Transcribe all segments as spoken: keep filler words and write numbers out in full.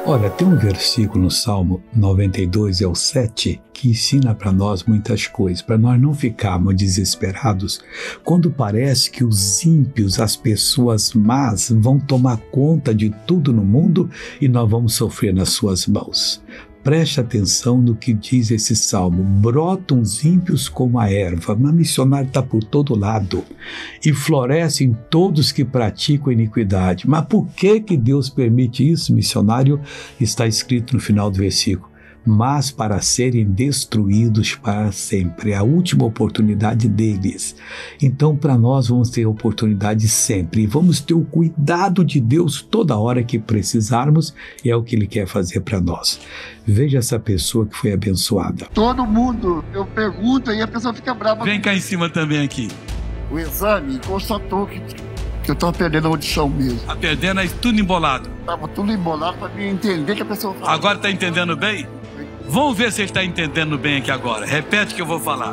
Olha, tem um versículo no Salmo noventa e dois, é o sete, que ensina para nós muitas coisas, para nós não ficarmos desesperados quando parece que os ímpios, as pessoas más, vão tomar conta de tudo no mundo e nós vamos sofrer nas suas mãos. Preste atenção no que diz esse salmo. Brotam os ímpios como a erva, mas missionário está por todo lado, e florescem todos que praticam iniquidade. Mas por que que Deus permite isso, missionário? Está escrito no final do versículo. Mas para serem destruídos para sempre. É a última oportunidade deles. Então, para nós, vamos ter oportunidade sempre. E vamos ter o cuidado de Deus toda hora que precisarmos. E é o que Ele quer fazer para nós. Veja essa pessoa que foi abençoada. Todo mundo, eu pergunto e a pessoa fica brava. Vem cá em cima também aqui. O exame constatou que, que eu estava perdendo a audição mesmo. Tá perdendo aí tudo embolado. Tava tudo embolado para me entender que a pessoa fala. Agora tá entendendo bem? Vamos ver se ele está entendendo bem aqui agora. Repete o que eu vou falar.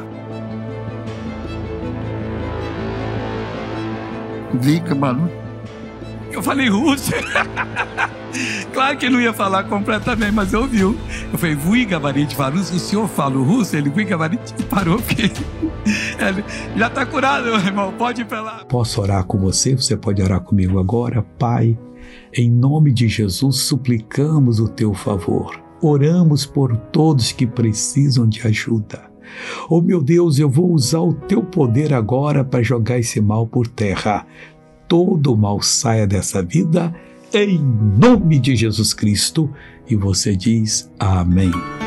Diga, mano. Eu falei russo. Claro que não ia falar completamente, mas ouviu. Eu falei, vui gabarite varus. O senhor fala o russo? Ele, vui gabarite, parou, porque ele já está curado, meu irmão. Pode ir para lá. Posso orar com você? Você pode orar comigo agora? Pai, em nome de Jesus, suplicamos o teu favor. Oramos por todos que precisam de ajuda. Oh, meu Deus, eu vou usar o teu poder agora para jogar esse mal por terra. Todo mal saia dessa vida, em nome de Jesus Cristo. E você diz amém.